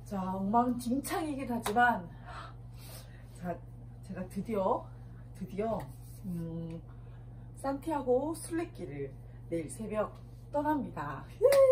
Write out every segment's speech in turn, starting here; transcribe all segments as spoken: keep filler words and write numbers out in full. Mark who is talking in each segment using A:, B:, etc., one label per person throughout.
A: 자, 엉망진창이긴 하지만, 자, 제가 드디어, 드디어, 음, 산티아고 순례길을 내일 새벽 떠납니다.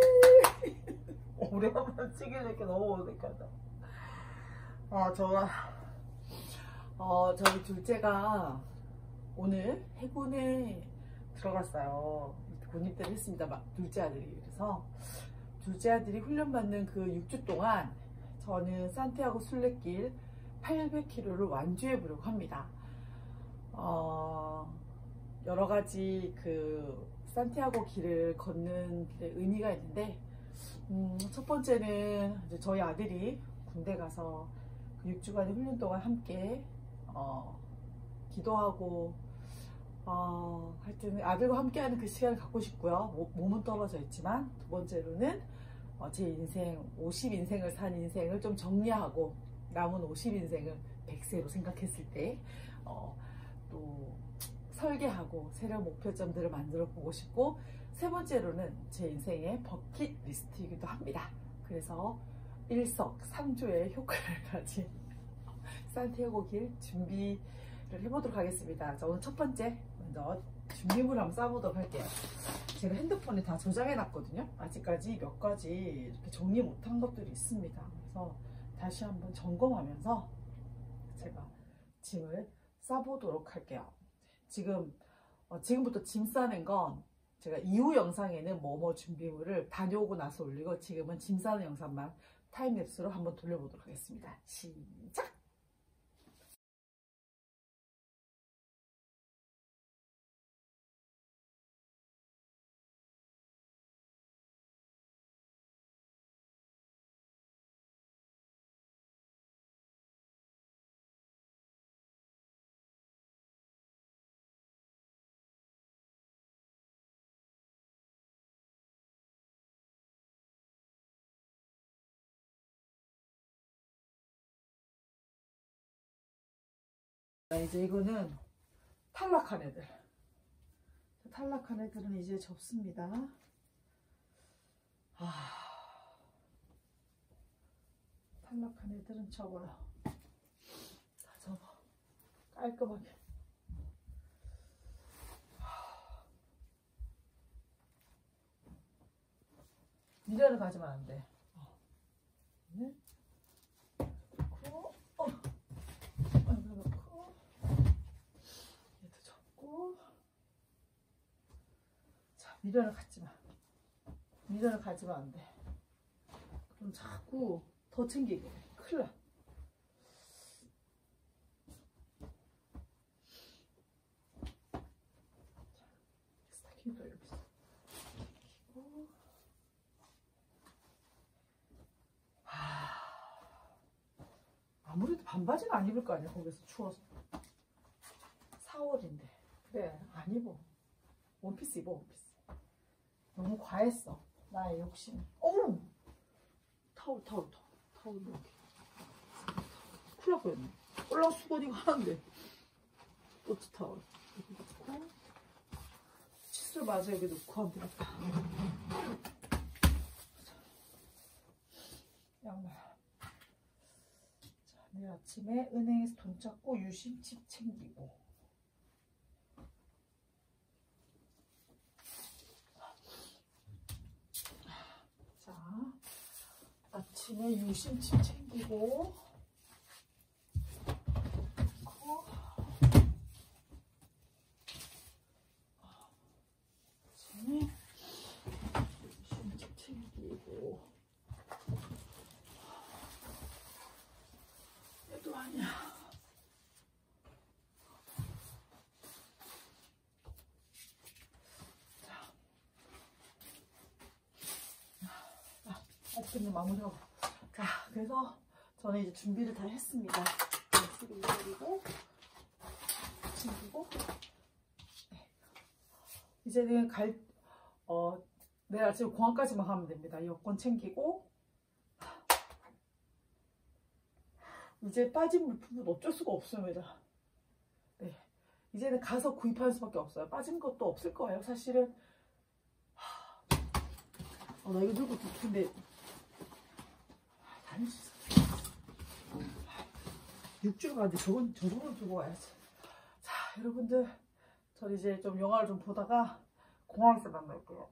A: 오래간만에 찍으니까 너무 어색하다. 아, 저, 어, 저희 둘째가 오늘 해군에 들어갔어요. 군입대를 했습니다. 막 둘째 아들이. 그래서 둘째 아들이 훈련받는 그 육 주 동안 저는 산티아고 순례길 팔백 킬로미터를 완주해 보려고 합니다. 어, 여러 가지 그 산티아고 길을 걷는 길에 의미가 있는데, 음, 첫 번째는 이제 저희 아들이 군대 가서 그 육 주간의 훈련 동안 함께 어, 기도하고 어, 하여튼 아들과 함께하는 그 시간을 갖고 싶고요. 모, 몸은 떨어져 있지만, 두 번째로는 어, 제 인생 오십 인생을 산 인생을 좀 정리하고 남은 오십 인생을 백 세로 생각했을 때 어, 또 설계하고 새로운 목표점들을 만들어 보고 싶고, 세 번째로는 제 인생의 버킷리스트이기도 합니다. 그래서 일석삼조의 효과를 가진 산티아고 길 준비를 해보도록 하겠습니다. 자, 오늘 첫 번째 먼저 준비물 한번 싸보도록 할게요. 제가 핸드폰에 다 저장해 놨거든요. 아직까지 몇 가지 이렇게 정리 못한 것들이 있습니다. 그래서 다시 한번 점검하면서 제가 짐을 싸보도록 할게요. 지금 어, 지금부터 짐 싸는 건 제가 이후 영상에는 뭐뭐 준비물을 다녀오고 나서 올리고, 지금은 짐 싸는 영상만 타임랩스로 한번 돌려보도록 하겠습니다. 시작! 이제 이거는 탈락한 애들. 탈락한 애들은 이제 접습니다. 아, 탈락한 애들은 접어요. 다 접어. 깔끔하게. 미련을 가지면 안 돼. 네? 미련을 갖지 마. 미련을 가지면 안 돼. 그럼 자꾸 더 챙기게 돼. 큰일 나. 스타킹도 이렇게 있어. 아무래도 반바지는 안 입을 거 아니야. 거기서 추워서. 사월인데. 그래, 안 입어. 원피스 입어, 원피스. 너무 과했어, 나의 욕심. 어우! 타올, 타올, 타올. 타올 이렇게. 큰일 날 뻔했네. 꼴랑 수건이가 하는데. 또치 타올. 이렇게 넣고. 칫솔 마저 여기 넣고 하면 되겠다. 양말. 자, 내일 아침에 은행에서 돈 찾고 유심칩 챙기고. 아침에 유심칩 챙기고, 그리고 아침에 유심칩 챙기고, 얘도 아니야. 자, 아, 아직은 마무리하고. 자, 그래서 저는 이제 준비를 다 했습니다. 그리고 챙기고, 네. 이제는 갈, 어, 내일 아침 공항까지만 가면 됩니다. 여권 챙기고, 이제 빠진 물품은 어쩔 수가 없습니다. 네, 이제는 가서 구입하는 수밖에 없어요. 빠진 것도 없을 거예요, 사실은. 어, 나 이거 들고 근데 다닐 수 있어. 육주가 이제 저건 저거는 두고 와야지. 자, 여러분들, 저 이제 좀 영화를 좀 보다가 공항에서 만날게요.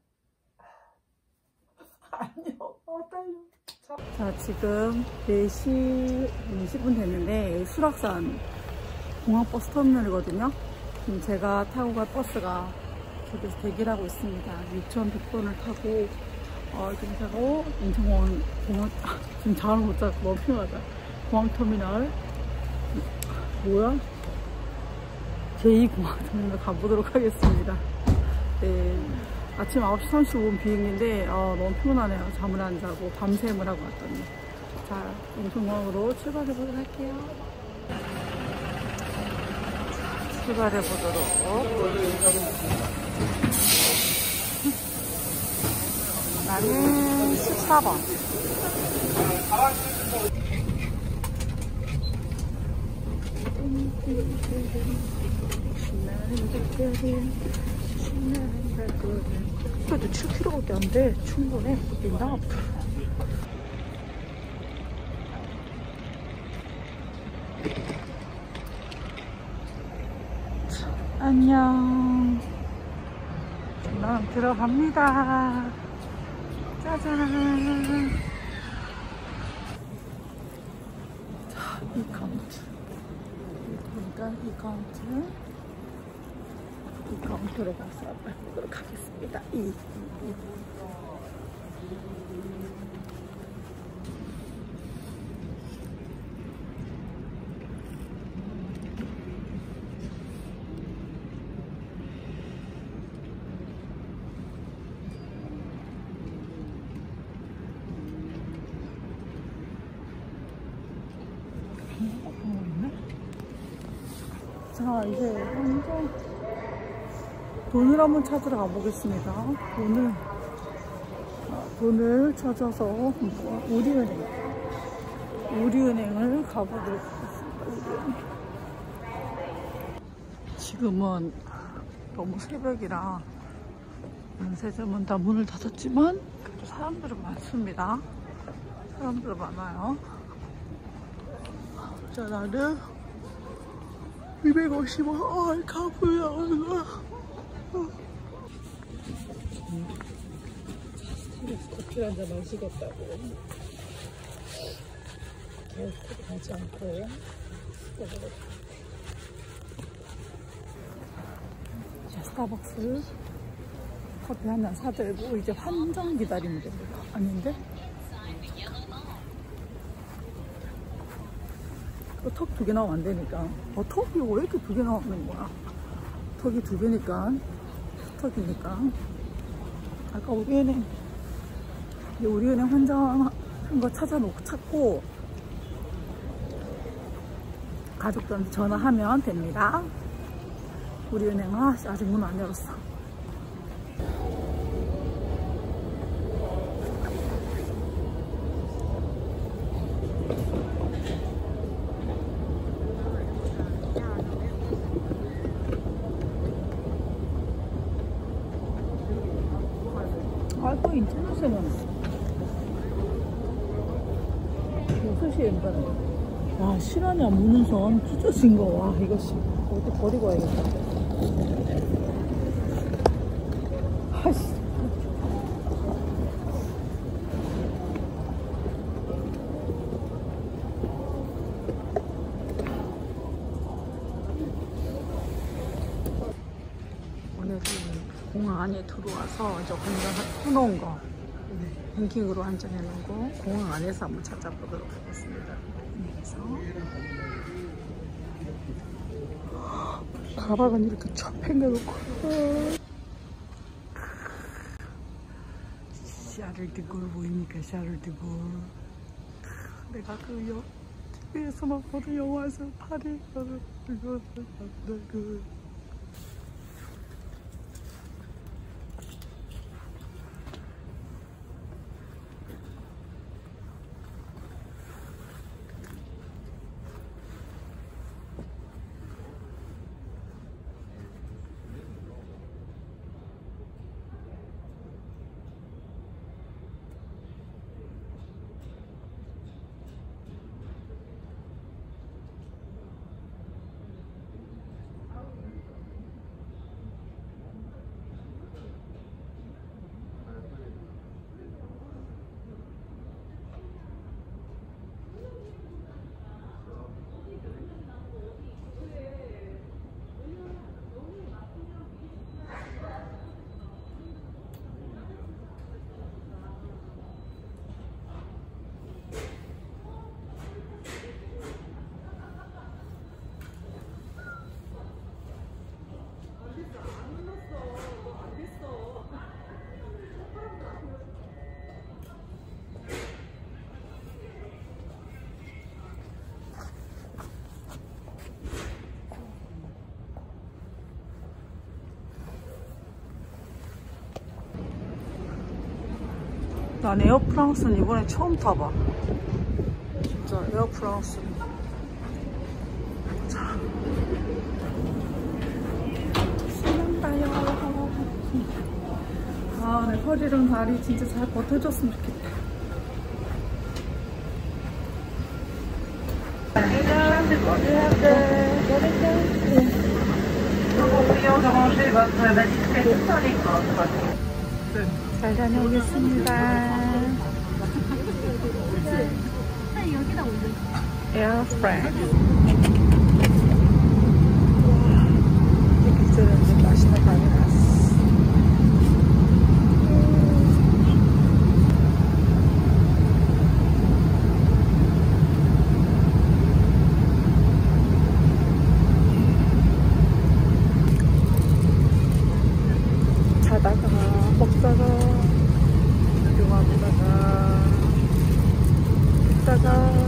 A: 안녕. 어, 떨려. 자, 자, 지금 네 시 이십 분 됐는데 수락산 공항버스 터미널이거든요. 지금 제가 타고 갈 버스가 저기서 대기를 하고 있습니다. 육천백 번을 타고 어, 지금 타고 인천공항 공항 지금 잠을 못 자고 너무 피곤하다. 공항터미널 뭐야? 제이 공항터미널 가보도록 하겠습니다. 네, 아침 아홉 시 삼십오 분 비행기인데 어, 너무 피곤하네요. 잠을 안 자고 밤샘을 하고 왔더니. 자, 인천공항으로 출발해 보도록 할게요. 출발해 보도록. 나는 십사 번. 그래도 칠 킬로미터밖에 안 돼. 충분해. 인당. 안녕. 난 들어갑니다. 짜잔. 자, 이 카운트. 그러니까 이 카운트. 이 카운트로 가서 보도록 하겠습니다. 이, 이, 이. 자, 이제 완전 돈을 한번 찾으러 가보겠습니다. 돈을 돈을 찾아서 우리은행 우리은행을 가보도록 하겠습니다. 우리은행. 지금은 너무 새벽이라 면세점은 다 문을 닫았지만 그래도 사람들은 많습니다. 사람들 많아요. 자, 나는 이백오십 원 어, 가보자. 스타벅스 커피 한 잔 마시겠다고 결코 가지 않고 자, 스타벅스 커피 한 잔 사들고 이제 환전 기다리면 됩니다. 아닌데? 턱 두 개 나오면 안 되니까. 어, 턱이 왜 이렇게 두 개 나오는 거야? 턱이 두 개니까. 턱이니까. 아까 우리은행, 우리은행 환전한 거 찾아놓고 찾고, 가족들한테 전화하면 됩니다. 우리은행, 아, 아직 문 안 열었어. 아, 또 인터넷에는 여섯 시에 연다네. 와, 실화냐, 문은선 찢어진 거. 와, 이거 씨. 어디 버리고 와야겠다. 아씨. 오늘은 공항 안에 들어와서 이제 혼자 해놓은 거 뱅킹으로 환전해 놓은 거 공항 안에서 한번 찾아보도록 하겠습니다. 그래서 가방은 이렇게 쫙 팽겨놓고 샤를드골 보입니까? 샤를드골. 내가 그 여, 티비에서만 보는 영화에서 파리 가는 그거 그 난 에어프랑스는 이번에 처음 타봐. 진짜 에어프랑스. 자, 신난다요. 아, 내 허리랑 다리 진짜 잘 버텨줬으면 좋겠다. 잘 다녀오겠습니다. 에어프랑스. 이제는 맛있는 밥이 났어. 자다가 먹다가 영화 보다가 먹다가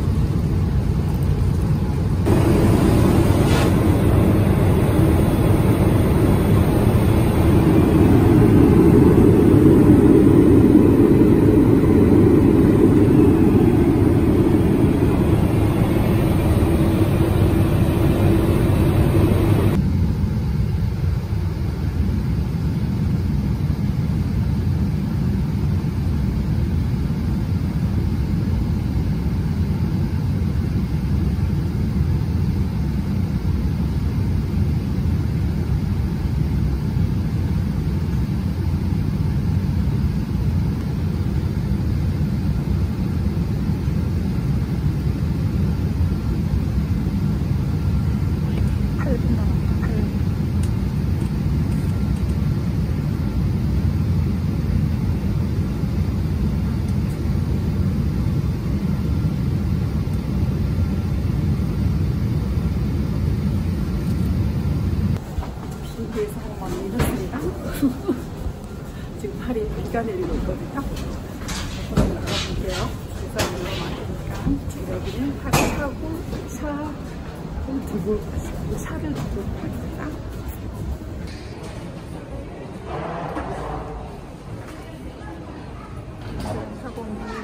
A: 비행기에서 많이 늦었습니다. 지금 팔이 비가 내리고 있거든요. 그럼 나가볼게요. 비가 너무 많으니까 지금 여기는 팔을 차고 차를 두고 차를 두고 합니다. 차고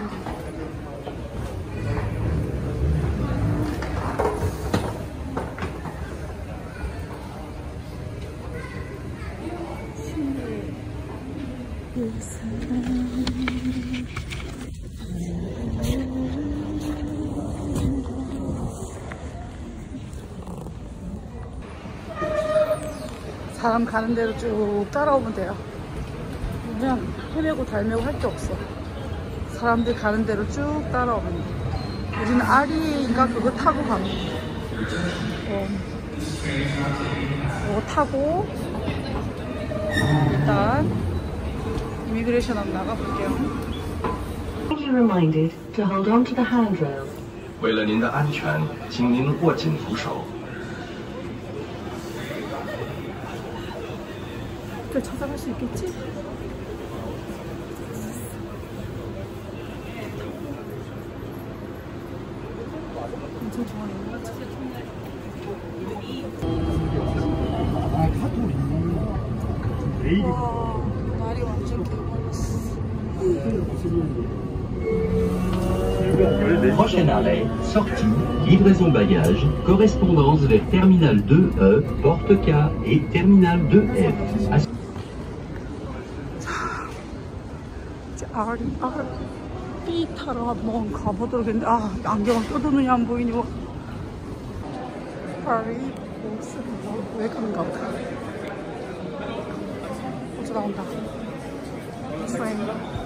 A: 사람 가는 대로 쭉 따라오면 돼요. 그냥 헤매고 달매고 할 게 없어. 사람들 가는 대로 쭉 따라오면 돼. 우리는 아리인가 그거 타고 가면 돼. 어. 이거 타고 일단 이미그레이션 한번 나가볼게요.
B: Be reminded to hold on to the handrail.
C: 为了您的安全，请您握紧扶手。
A: 찾아갈 수 있겠지? 엄청 좋아하는 것 같아. 와, 날이 완전 개발했어.
D: Prochain arrêt, sortie, livraison bagages, correspondance vers Terminal deux E, Porte K et Terminal deux F.
A: R, R, B 타러 한번 가보도록 했는데, 아, 안경을 껴도 눈이 안 보이니, 뭐. 파리, 보스, 왜 가는가 보다. 어쩌 나온다. 트레인.